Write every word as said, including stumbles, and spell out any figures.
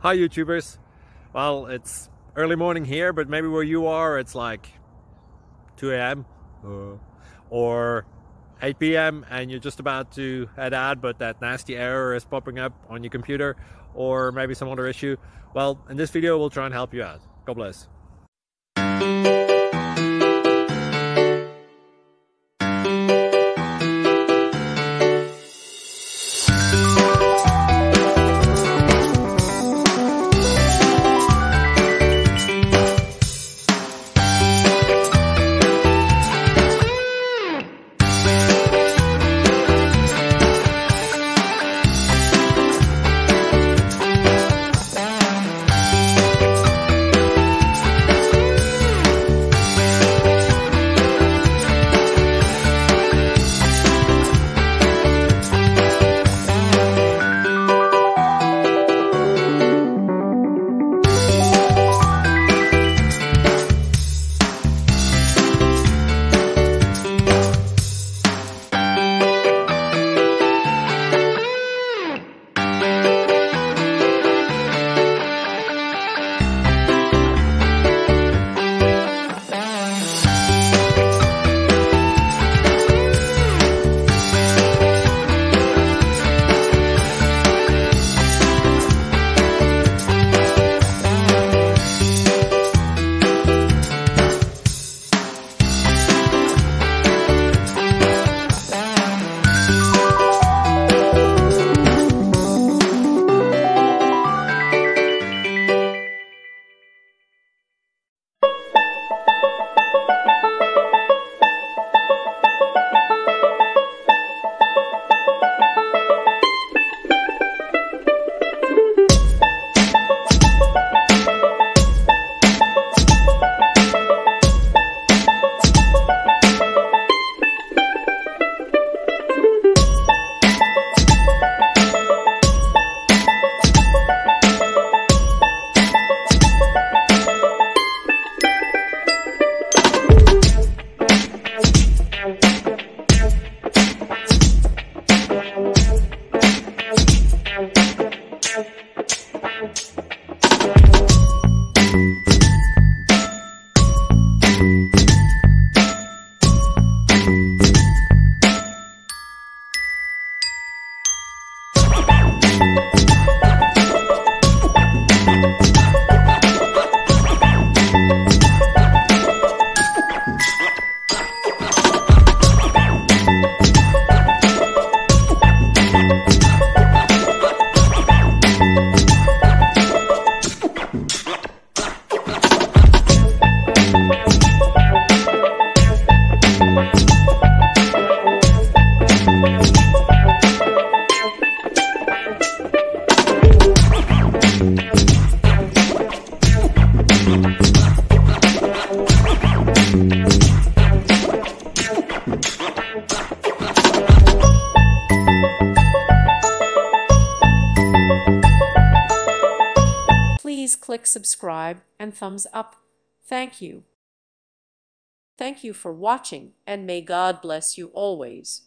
Hi YouTubers. Well, it's early morning here, but maybe where you are it's like two A M uh, or eight P M and you're just about to head out, but that nasty error is popping up on your computer, or maybe some other issue. Well, in this video we'll try and help you out. God bless. Please click subscribe and thumbs up. Thank you. Thank you for watching, and may God bless you always.